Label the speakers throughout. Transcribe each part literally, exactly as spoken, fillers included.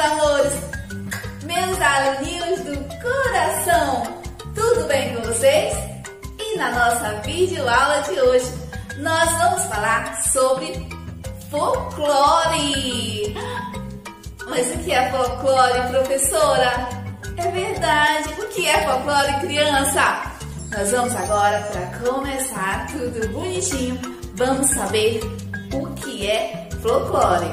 Speaker 1: amores, meus aluninhos do coração, tudo bem com vocês? E na nossa videoaula de hoje, nós vamos falar sobre folclore. Mas o que é folclore, professora? É verdade, o que é folclore, criança? Nós vamos agora, para começar tudo bonitinho, vamos saber o que é folclore.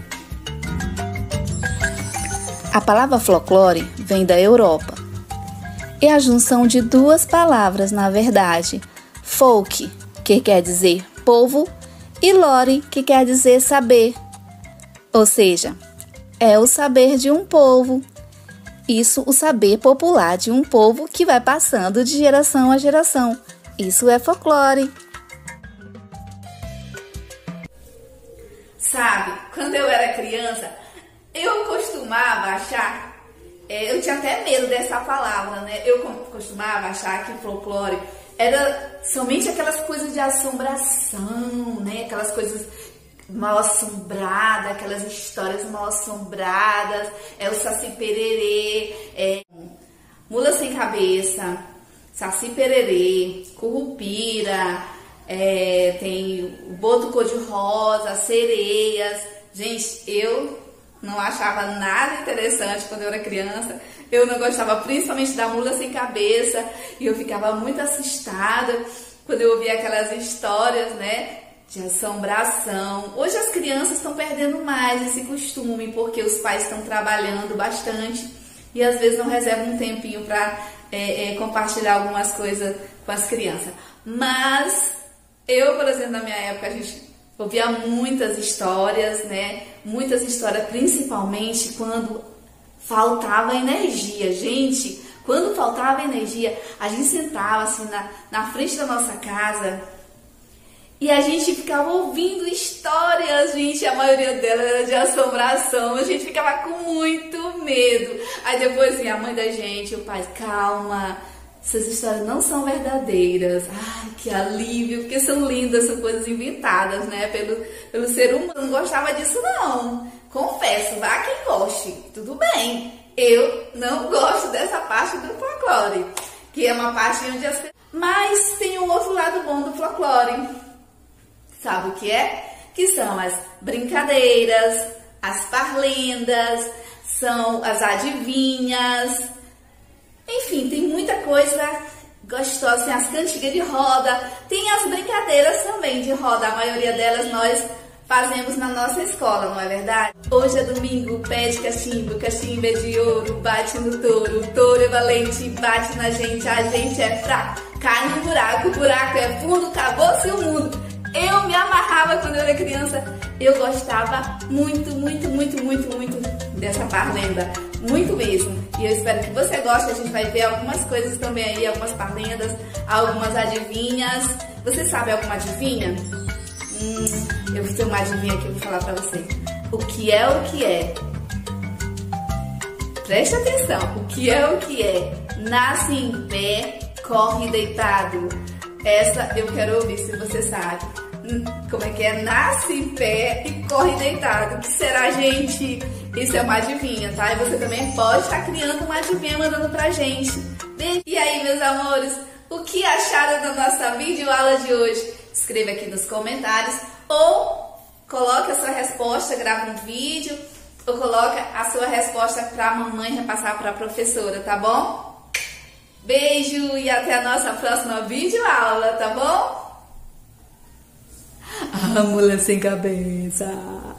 Speaker 2: A palavra folclore vem da Europa. É a junção de duas palavras, na verdade. Folk, que quer dizer povo, e lore, que quer dizer saber. Ou seja, é o saber de um povo. Isso, o saber popular de um povo que vai passando de geração a geração. Isso é folclore.
Speaker 1: Sabe, quando eu era criança, eu costumava achar, é, eu tinha até medo dessa palavra, né? Eu costumava achar que folclore era somente aquelas coisas de assombração, né? Aquelas coisas mal assombradas, aquelas histórias mal assombradas, é o Saci Pererê, é Mula Sem Cabeça, Saci Pererê, Currupira, é, tem o Boto Cor-de-Rosa, Sereias. Gente, eu não achava nada interessante quando eu era criança. Eu não gostava principalmente da Mula Sem Cabeça e eu ficava muito assustada quando eu ouvia aquelas histórias, né, de assombração. Hoje as crianças estão perdendo mais esse costume porque os pais estão trabalhando bastante e às vezes não reservam um tempinho para é, é, compartilhar algumas coisas com as crianças. Mas eu, por exemplo, na minha época, a gente ouvia muitas histórias, né? Muitas histórias, principalmente quando faltava energia. Gente, quando faltava energia, a gente sentava assim na, na frente da nossa casa e a gente ficava ouvindo histórias, gente. A maioria delas era de assombração. A gente ficava com muito medo. Aí depois vinha a mãe da gente, o pai, calma, essas histórias não são verdadeiras. Ai, que alívio, porque são lindas, são coisas inventadas, né, pelo, pelo ser humano. Eu não gostava disso, não. Confesso, vá quem goste, tudo bem. Eu não gosto dessa parte do folclore, que é uma parte onde as pessoas... Mas tem um outro lado bom do folclore. Sabe o que é? Que são as brincadeiras, as parlendas, são as adivinhas. Enfim, tem muita coisa gostosa, tem as cantigas de roda, tem as brincadeiras também de roda, a maioria delas nós fazemos na nossa escola, não é verdade? Hoje é domingo, pede cachimbo, cachimbo é de ouro, bate no touro, o touro é valente, bate na gente, a gente é fraco, cai no buraco, o buraco é fundo, acabou-se o mundo. Eu me amarrava quando eu era criança, eu gostava muito, muito, muito, muito, muito dessa parlenda. Muito mesmo. E eu espero que você goste. A gente vai ver algumas coisas também aí, algumas parlendas, algumas adivinhas. Você sabe alguma adivinha? Hum, eu vou ter uma adivinha aqui, eu vou falar pra você. O que é o que é? Preste atenção. O que é o que é? Nasce em pé, corre deitado. Essa eu quero ouvir se você sabe. Hum, como é que é? Nasce em pé e corre deitado. O que será, gente? Isso é uma adivinha, tá? E você também pode estar criando uma adivinha mandando pra gente. E aí, meus amores, o que acharam da nossa videoaula de hoje? Escreva aqui nos comentários ou coloque a sua resposta, grava um vídeo ou coloque a sua resposta pra mamãe repassar pra professora, tá bom? Beijo e até a nossa próxima videoaula, tá bom? A Mula Sem Cabeça.